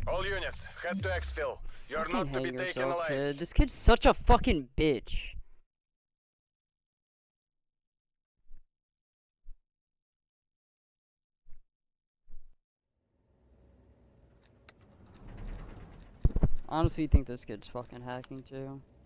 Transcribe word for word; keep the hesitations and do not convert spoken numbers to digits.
All units, head to exfil. You're Fucking not to be hang taken yourself, alive. kid. This kid's such a fucking bitch. Honestly, think this kid's fucking hacking too.